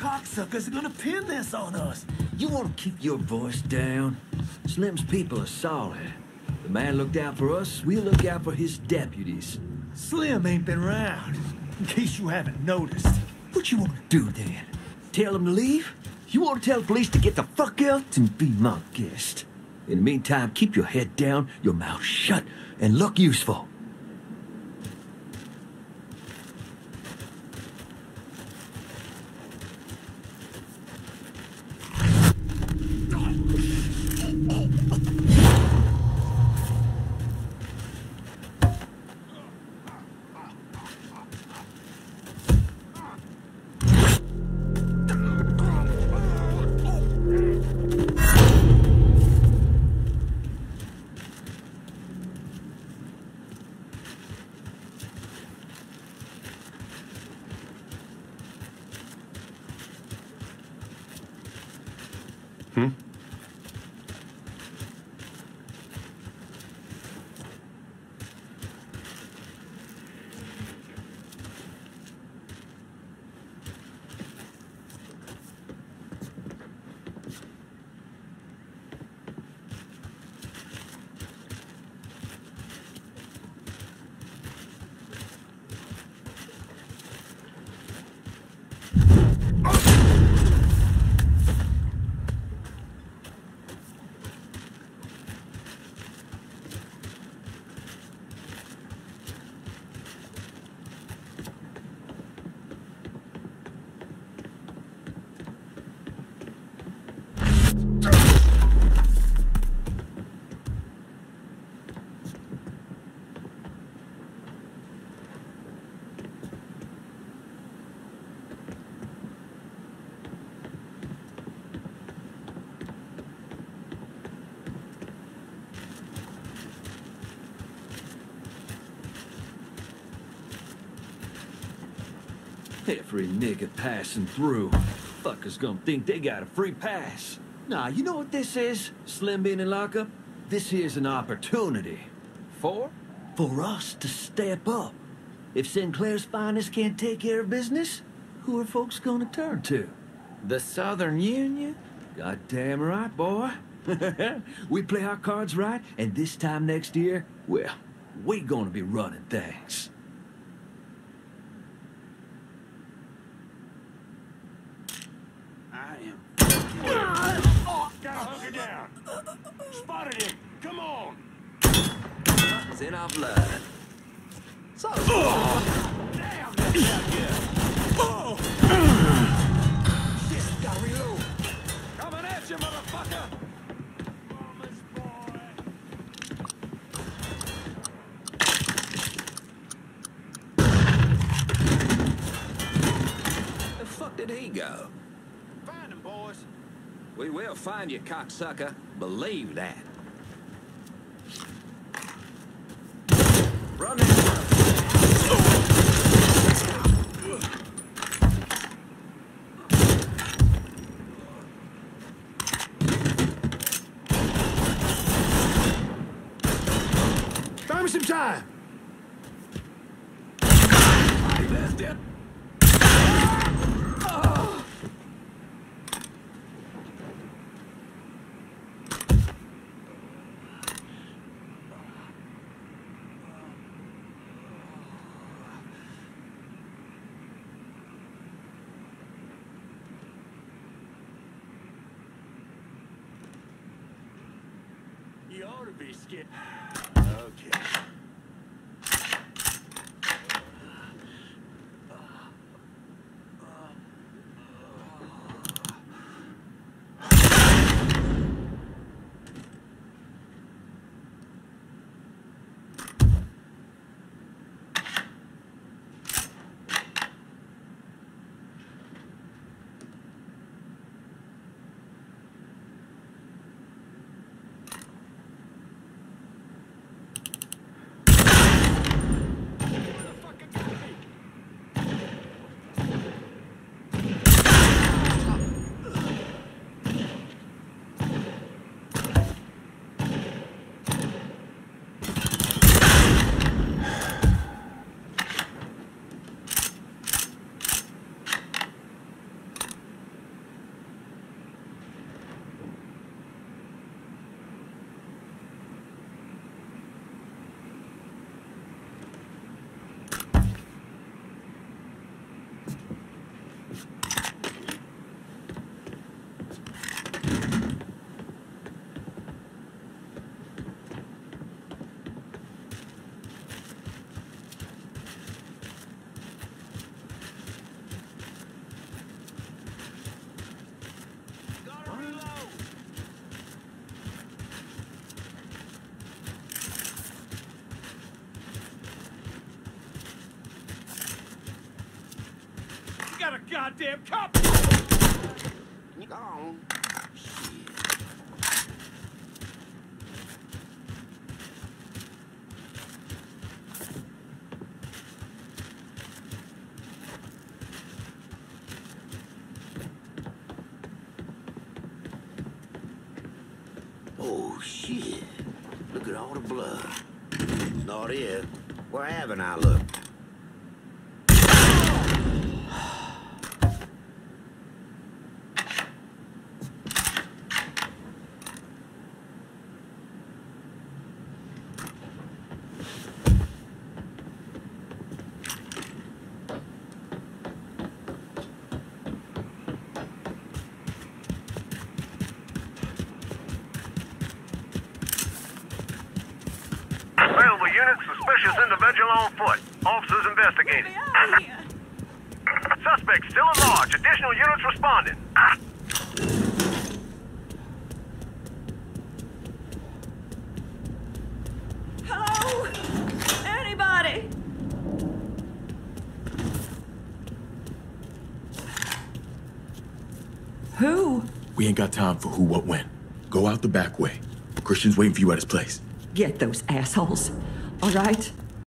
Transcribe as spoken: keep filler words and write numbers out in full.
cocksuckers are gonna pin this on us. You want to keep your voice down? Slim's people are solid. The man looked out for us, we'll look out for his deputies. Slim ain't been around, in case you haven't noticed. What you want to do then? Tell him to leave? You want to tell the police to get the fuck out and be my guest? In the meantime, keep your head down, your mouth shut, and look useful. Hmm? Every nigga passing through. Fuckers gonna think they got a free pass. Nah, you know what this is? Slim being in lockup? This here's an opportunity. For? For us to step up. If Sinclair's finest can't take care of business, who are folks gonna turn to? The Southern Union? Goddamn right, boy. We play our cards right, and this time next year, well, we gonna be running things. Hunker down. Spotted him. Come on. It's in our blood. So. Oh. Damn, that's not good. Oh. Shit, gotta reload. Coming at you, motherfucker. Mama's boy. The fuck did he go? Find him, boys. We will find you, cocksucker. Believe that. Run that. Buy me some time. I left it. You ought to be scared. Okay. got a goddamn cop! Gone. Oh, shit. Look at all the blood. Not it. Where haven't I looked? Available units, suspicious individual on foot. Officers investigating. Suspect still at large. Additional units responding. Hello? Anybody? Who? We ain't got time for who, what, when. Go out the back way. Christian's waiting for you at his place. Get those assholes. All right?